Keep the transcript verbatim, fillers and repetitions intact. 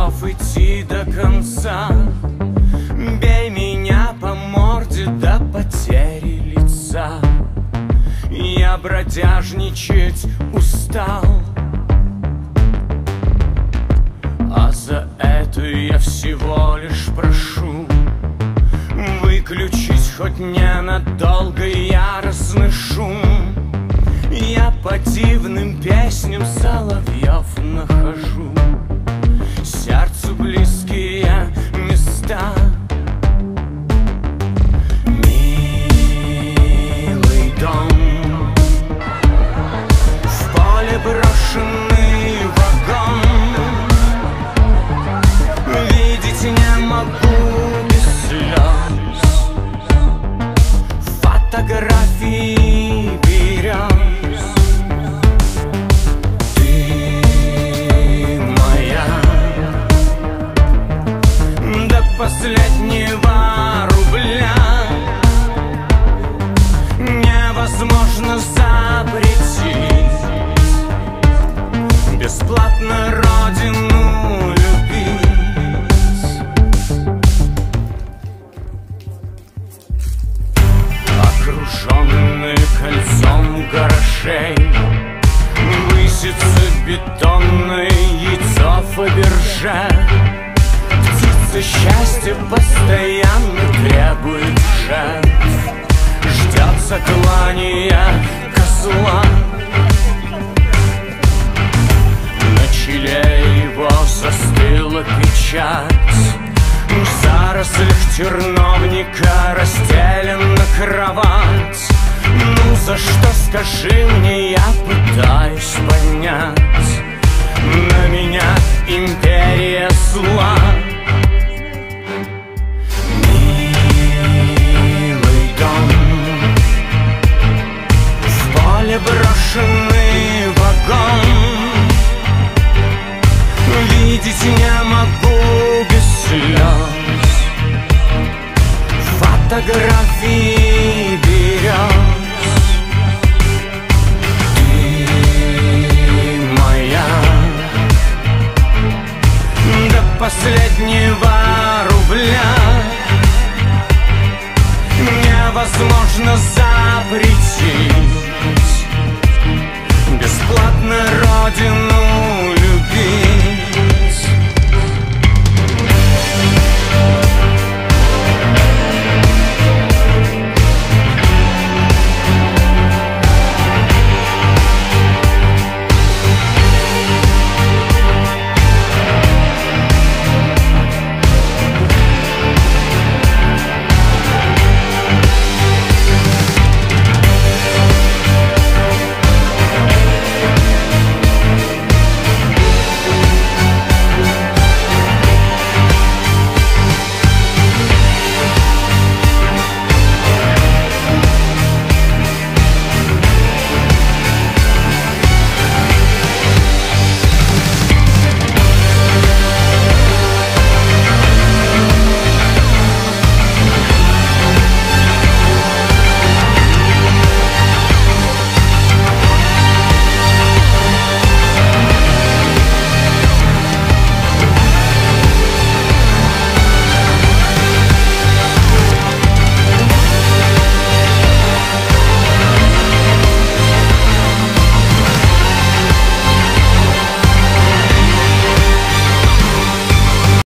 готов идти до конца. Бей меня по морде до потери лица. Я бродяжничать устал, а за это я всего лишь прошу выключить хоть ненадолго яростный шум. Я по дивным песням соловьев нахожу сердцу близкие места. Милый дом, в поле брошенный вагон. Видеть не могу без слез, фотографии берез. Ты моя до последнего рубля. Невозможно запретить бесплатно родину любить. Окруженные кольцом гаражей высится бетонное яйцо Фаберже. Птица счастья постоянно требует жертв, ждет заклания козла. На челе его застыла печать, в зарослях терновника расстелена кровать. Ну за что, скажи мне, я пытаюсь понять. На меня империя зла. Милый дом, в поле брошенный вагон. Видеть не могу без слез, фотографии берез. Ты моя до последнего рубля. Невозможно запретить бесплатно родину